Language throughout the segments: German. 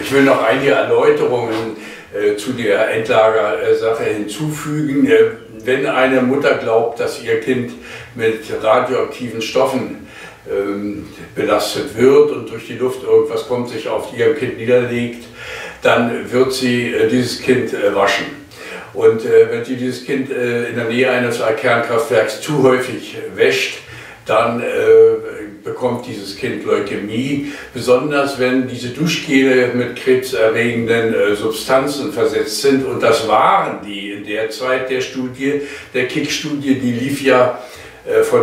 Ich will noch einige Erläuterungen zu der Endlagersache hinzufügen. Wenn eine Mutter glaubt, dass ihr Kind mit radioaktiven Stoffen belastet wird und durch die Luft irgendwas kommt, sich auf ihrem Kind niederlegt, dann wird sie dieses Kind waschen. Und wenn sie dieses Kind in der Nähe eines Kernkraftwerks zu häufig wäscht, dann bekommt dieses Kind Leukämie, besonders wenn diese Duschgele mit krebserregenden Substanzen versetzt sind. Und das waren die in der Zeit der Studie, der Kick-Studie, die lief ja von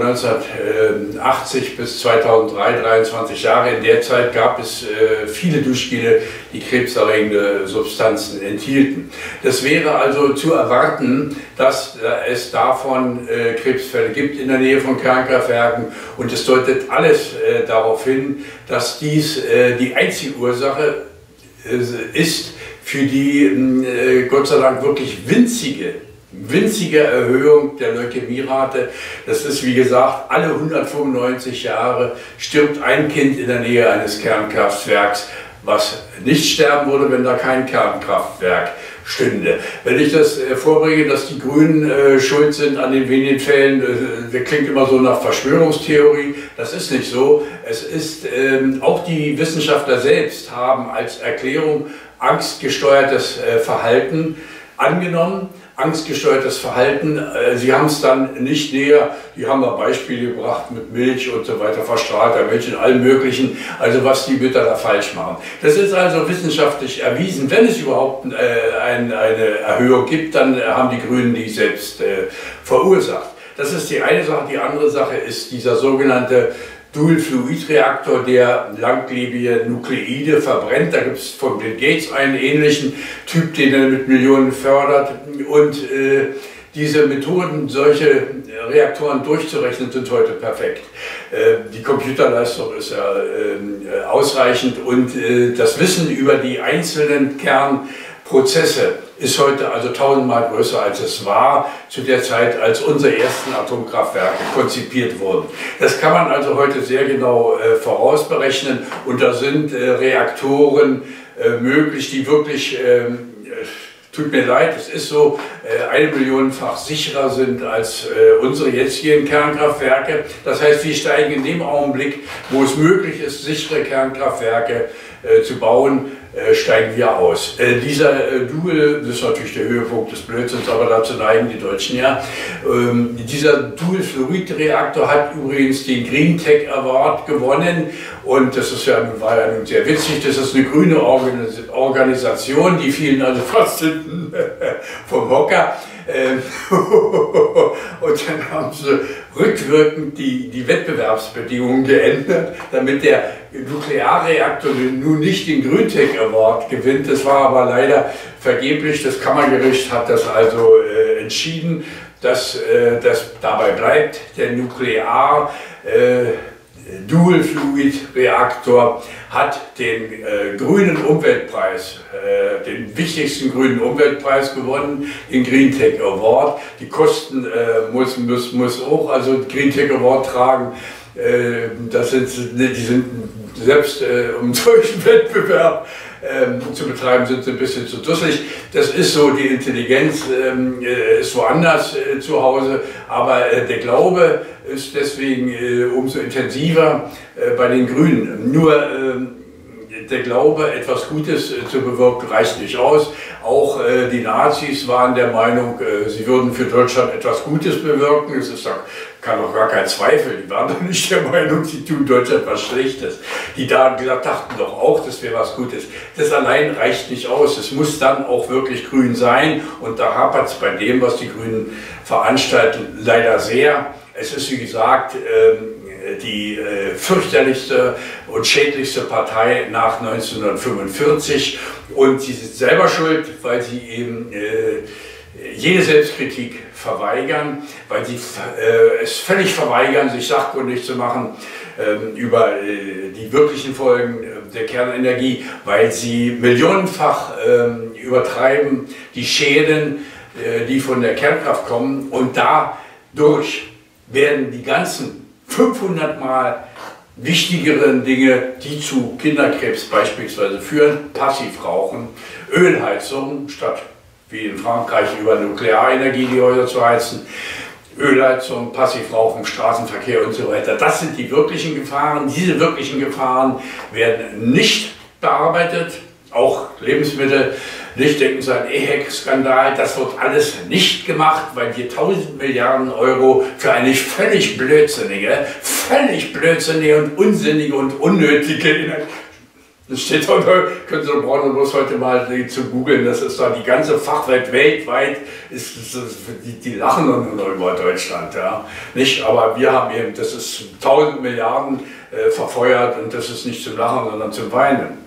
1980 bis 2003, 23 Jahre. In der Zeit gab es viele Duschgele, die krebserregende Substanzen enthielten. Das wäre also zu erwarten, dass es davon Krebsfälle gibt in der Nähe von Kernkraftwerken, und es deutet alles darauf hin, dass dies die einzige Ursache ist für die Gott sei Dank wirklich winzige Erhöhung der Leukämierate. Das ist, wie gesagt, alle 195 Jahre stirbt ein Kind in der Nähe eines Kernkraftwerks, was nicht sterben würde, wenn da kein Kernkraftwerk stünde. Wenn ich das vorbringe, dass die Grünen schuld sind an den wenigen Fällen, das klingt immer so nach Verschwörungstheorie. Das ist nicht so. Es ist, auch die Wissenschaftler selbst haben als Erklärung angstgesteuertes Verhalten angenommen. Angstgesteuertes Verhalten, sie haben es dann nicht näher, die haben da Beispiele gebracht mit Milch und so weiter, verstrahlter Milch und allem Möglichen, also was die Mütter da falsch machen. Das ist also wissenschaftlich erwiesen. Wenn es überhaupt eine Erhöhung gibt, dann haben die Grünen die selbst verursacht. Das ist die eine Sache. Die andere Sache ist dieser sogenannte Dual-Fluid-Reaktor, der langlebige Nukleide verbrennt. Da gibt es von Bill Gates einen ähnlichen Typ, den er mit Millionen fördert. Und diese Methoden, solche Reaktoren durchzurechnen, sind heute perfekt. Die Computerleistung ist ja ausreichend, und das Wissen über die einzelnen Kernprozesse ist heute also 1000-mal größer, als es war zu der Zeit, als unsere ersten Atomkraftwerke konzipiert wurden. Das kann man also heute sehr genau vorausberechnen, und da sind Reaktoren möglich, die wirklich, tut mir leid, es ist so, 1 Millionenfach sicherer sind als unsere jetzigen Kernkraftwerke. Das heißt, wir steigen in dem Augenblick, wo es möglich ist, sichere Kernkraftwerke zu bauen, steigen wir aus. Dieser Dual, das ist natürlich der Höhepunkt des Blödsinns, aber dazu neigen die Deutschen ja. Dieser Dual-Fluid-Reaktor hat übrigens den Green Tech Award gewonnen, und das ist war ja nun sehr witzig. Das ist eine grüne Organisation, die fielen also fast hinten vom Hocker. Und dann haben sie rückwirkend die Wettbewerbsbedingungen geändert, damit der Nuklearreaktor nun nicht den Green Tech Award gewinnt. Das war aber leider vergeblich. Das Kammergericht hat das also entschieden, dass das dabei bleibt. Der Nuklear Dual-Fluid-Reaktor hat den grünen Umweltpreis, den wichtigsten grünen Umweltpreis gewonnen, den Green Tech Award. Die Kosten muss auch also Green Tech Award tragen. Die sind selbst um solchen Wettbewerb zu betreiben, sind sie ein bisschen zu dusselig. Das ist so, die Intelligenz ist woanders zu Hause, aber der Glaube ist deswegen umso intensiver bei den Grünen. Nur der Glaube, etwas Gutes zu bewirken, reicht nicht aus. Auch die Nazis waren der Meinung, sie würden für Deutschland etwas Gutes bewirken. Es ist kann doch gar kein Zweifel. Die waren doch nicht der Meinung, sie tun Deutschland was Schlechtes. Die da dachten doch auch, das wäre was Gutes. Das allein reicht nicht aus. Es muss dann auch wirklich grün sein. Und da hapert es bei dem, was die Grünen veranstalten, leider sehr. Es ist, wie gesagt, die fürchterlichste und schädlichste Partei nach 1945. Und sie sind selber schuld, weil sie eben jede Selbstkritik verweigern, weil sie es völlig verweigern, sich sachkundig zu machen über die wirklichen Folgen der Kernenergie, weil sie millionenfach übertreiben die Schäden, die von der Kernkraft kommen, und dadurch werden die ganzen 500 Mal wichtigeren Dinge, die zu Kinderkrebs beispielsweise führen. Passivrauchen, Ölheizung, statt wie in Frankreich über Nuklearenergie die Häuser zu heizen, Ölheizung, Passivrauchen, Straßenverkehr und so weiter. Das sind die wirklichen Gefahren. Diese wirklichen Gefahren werden nicht bearbeitet. Auch Lebensmittel, nicht denken Sie an EHEC-Skandal, das wird alles nicht gemacht, weil hier 1000 Milliarden Euro für eine völlig blödsinnige und unsinnige und unnötige, das steht da, können Sie brauchen bloß heute mal zu googeln, das ist da die ganze Fachwelt weltweit, die lachen nur über Deutschland, ja. Nicht, aber wir haben eben, das ist 1000 Milliarden verfeuert und das ist nicht zum Lachen, sondern zum Weinen.